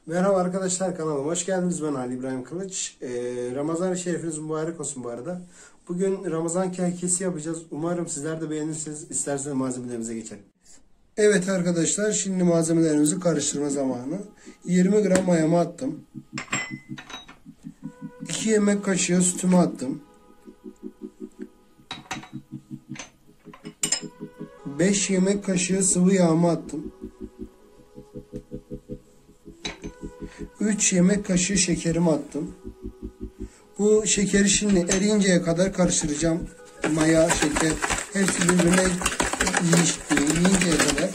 Merhaba arkadaşlar, kanalıma hoş geldiniz. Ben Ali İbrahim Kılıç. Ramazan-ı Şerifiniz mübarek olsun bu arada. Bugün Ramazan kekisi yapacağız. Umarım sizler de beğenirsiniz. İsterseniz malzemelerimize geçelim. Evet arkadaşlar, şimdi malzemelerimizi karıştırma zamanı. 20 gram mayamı attım. 2 yemek kaşığı sütümü attım. 5 yemek kaşığı sıvı yağımı attım. 3 yemek kaşığı şekerimi attım. Bu şekeri şimdi eriyinceye kadar karıştıracağım. Maya, şeker hepsi birbirine yiyinceye kadar.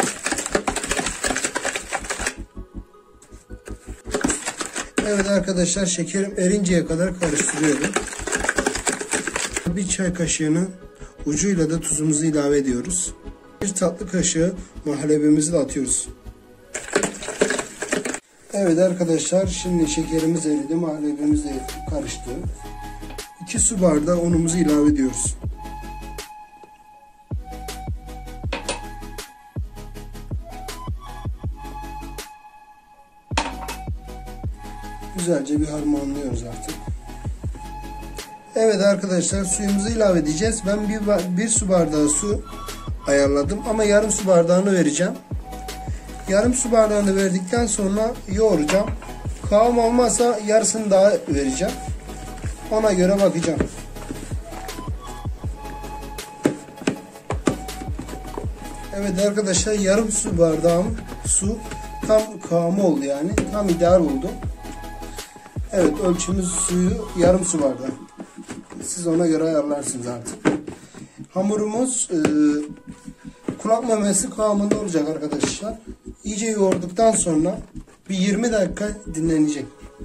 Evet arkadaşlar, şekerim erinceye kadar karıştırıyorum. Bir çay kaşığının ucuyla da tuzumuzu ilave ediyoruz. Bir tatlı kaşığı muhallebimizi de atıyoruz. Evet arkadaşlar, şimdi şekerimiz eridi, muhallebimiz de karıştı. 2 su bardağı unumuzu ilave ediyoruz. Güzelce bir harmanlıyoruz artık. Evet arkadaşlar, suyumuzu ilave edeceğiz. Ben bir su bardağı su ayarladım ama yarım su bardağını vereceğim. Yarım su bardağını verdikten sonra yoğuracağım. Kıvam olmazsa yarısını daha vereceğim. Ona göre bakacağım. Evet arkadaşlar, yarım su bardağım su tam kıvamı oldu yani. Tam ideal oldu. Evet, ölçümüz suyu yarım su bardağı. Siz ona göre ayarlarsınız artık. Hamurumuz kulak memesi kıvamında olacak arkadaşlar. İyice yoğurduktan sonra bir 20 dakika dinlenecek.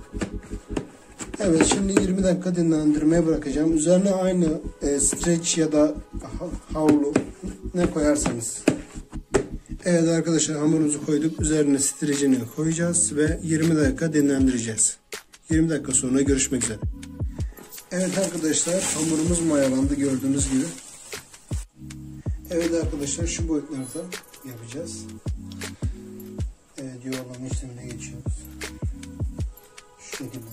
Evet, şimdi 20 dakika dinlendirmeye bırakacağım. Üzerine aynı streç ya da havlu ne koyarsanız. Evet arkadaşlar, hamurumuzu koyduk. Üzerine streçini koyacağız ve 20 dakika dinlendireceğiz. 20 dakika sonra görüşmek üzere. Evet arkadaşlar, hamurumuz mayalandı gördüğünüz gibi. Evet arkadaşlar, şu boyutlarda yapacağız. Evet, yuvarlama işlemine geçiyoruz. Şu şekilde.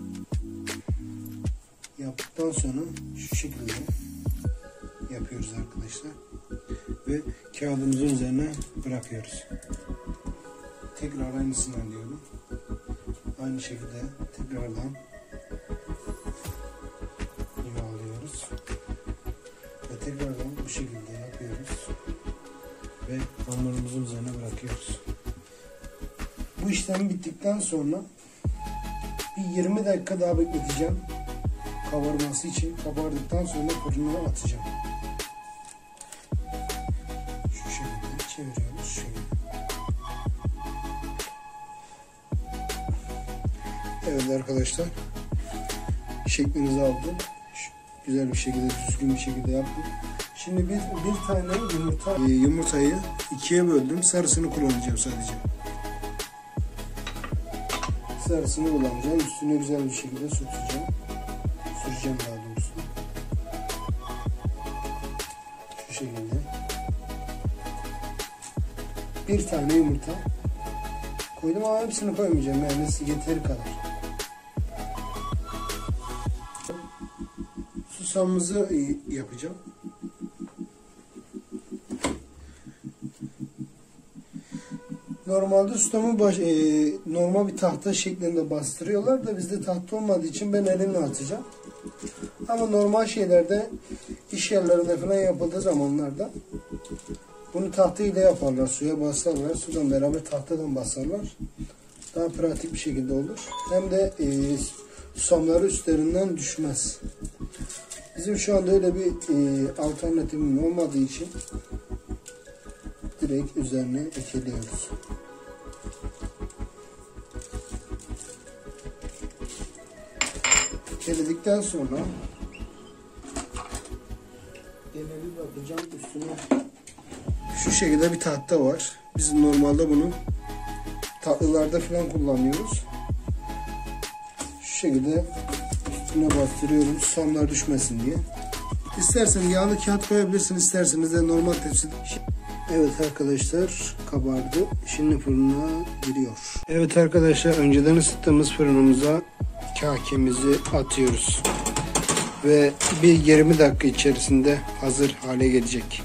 Yaptıktan sonra şu şekilde yapıyoruz arkadaşlar. Ve kağıdımızın üzerine bırakıyoruz. Tekrar aynısından diyorum. Aynı şekilde tekrardan yuvarlıyoruz. Ve tekrardan bu şekilde yapıyoruz. Ve hamurumuzun üzerine bırakıyoruz. Bu işlem bittikten sonra bir 20 dakika daha bekleteceğim. Kabarması için. Kabardıktan sonra fırına atacağım. Şu şekilde çeviriyoruz. Şöyle. Evet arkadaşlar, şeklinizi aldım. Güzel bir şekilde, düzgün bir şekilde yaptım. Şimdi bir tane yumurtayı ikiye böldüm. Sarısını kullanacağım sadece. Sarısını kullanacağım. Üstüne güzel bir şekilde sürteceğim. Süreceğim daha doğrusu. Şu şekilde. Bir tane yumurta koydum ama hepsini koymayacağım. Yani yeteri kadar. Susamımızı yapacağım. Normalde susamı normal bir tahta şeklinde bastırıyorlar da bizde tahta olmadığı için ben elimle atacağım. Ama normal şeylerde, iş yerlerinde falan yapıldığı zamanlarda bunu tahta ile yaparlar. Suya basarlar. Sudan beraber tahtadan basarlar. Daha pratik bir şekilde olur. Hem de susamları üstlerinden düşmez. Bizim şu anda öyle bir alternatifimiz olmadığı için direkt üzerine ekeliyoruz. Ekeledikten sonra yine bir bakacağım üstüne. Şu şekilde bir tahta var. Biz normalde bunu tatlılarda falan kullanıyoruz. Şu şekilde üstüne bastırıyorum, susamlar düşmesin diye. İsterseniz yağlı kağıt koyabilirsiniz, isterseniz de normal tepsi. Evet arkadaşlar, kabardı. Şimdi fırına giriyor. Evet arkadaşlar, önceden ısıttığımız fırınımıza kakemizi atıyoruz. Ve bir 20 dakika içerisinde hazır hale gelecek.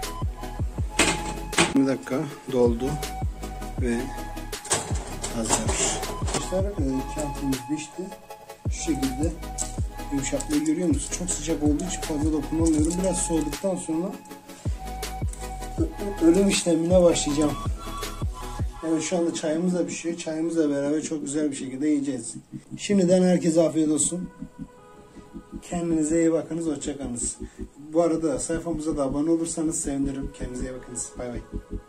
20 dakika doldu ve hazır. Arkadaşlar kakemiz pişti. Şu şekilde yumuşaklığı görüyor musunuz? Çok sıcak olduğu için fazla dokunamıyorum. Biraz soğuduktan sonra ölüm işlemine başlayacağım. Evet, şu anda çayımız da pişiyor. Çayımızla beraber çok güzel bir şekilde yiyeceğiz. Şimdiden herkese afiyet olsun. Kendinize iyi bakınız. Hoşça kalınız. Bu arada sayfamıza da abone olursanız sevinirim. Kendinize iyi bakınız. Bay bay.